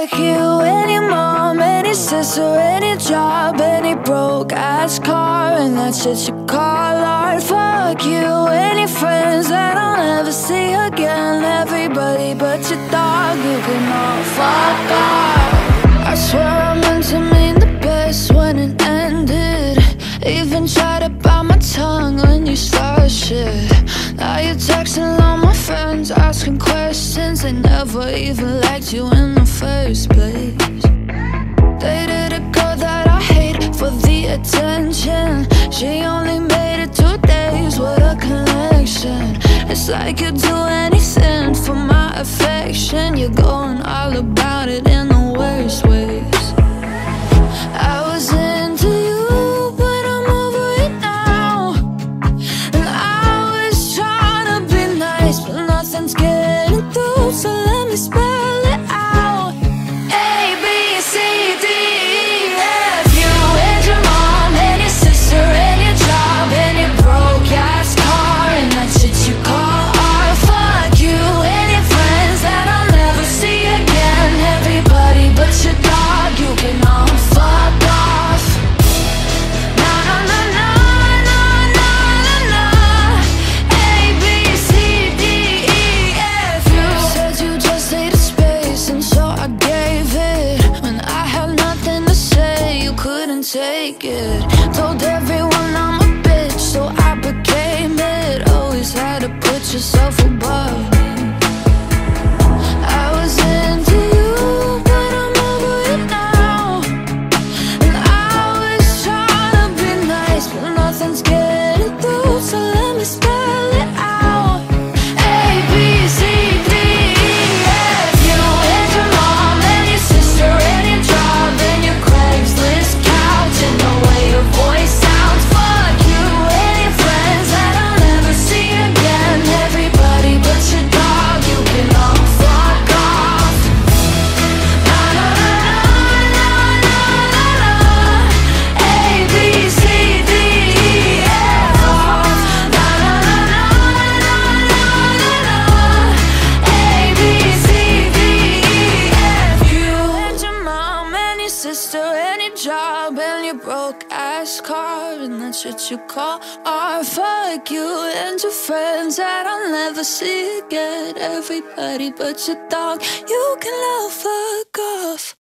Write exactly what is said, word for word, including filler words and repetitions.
Fuck you and your mom and your sister and your job and your broke ass car and that shit you call art. Fuck you and your friends that I'll never see again. Everybody but your dog, you can all fuck off. I swear I meant to mean the best when it ended. Even tried to bite my tongue when you started shit. Now you're texting all my friends, asking questions. They never even liked you in the first place. Dated a girl that I hate for the attention. She only made it two days with a connection. It's like you'd do anything for my affection. You're going all about it in the worst ways. I was into you, but I'm over it now. And I was trying to be nice, but nothing's getting through, so let me spell it out. A, B, C, D, E, F. You and your mom and your sister and your job and your broke ass car and that shit you call art. Fuck you and your friends that I'll never see again. Everybody but your dog, you can all fuck off. Na na na na na na na na. A, B, C, D, E, F. You said you just needed space, and so I gave it. When I had nothing to say, you couldn't take it. Told everyone I'm a bitch, so I became it. Always had to put yourself above me. I was into you, but I'm over it now. And I was trying to be nice, but nothing's getting through, so let me spell it out. A, B, C, D, E, F. You and your mom and your sister and your job and your Craigslist couch and the way your voice sounds. Fuck you and your friends that I'll never see again. Everybody but your dog, you can all fuck off. Na na na na na na na na. A, B, C, D, E, F. Na na na na na na na na. A, B, C, D, E, F. You and your mom and your sister and your job and your broke ass car and that shit you call art. Fuck you and your friends that I'll never see again. Everybody but your dog, you can all fuck off.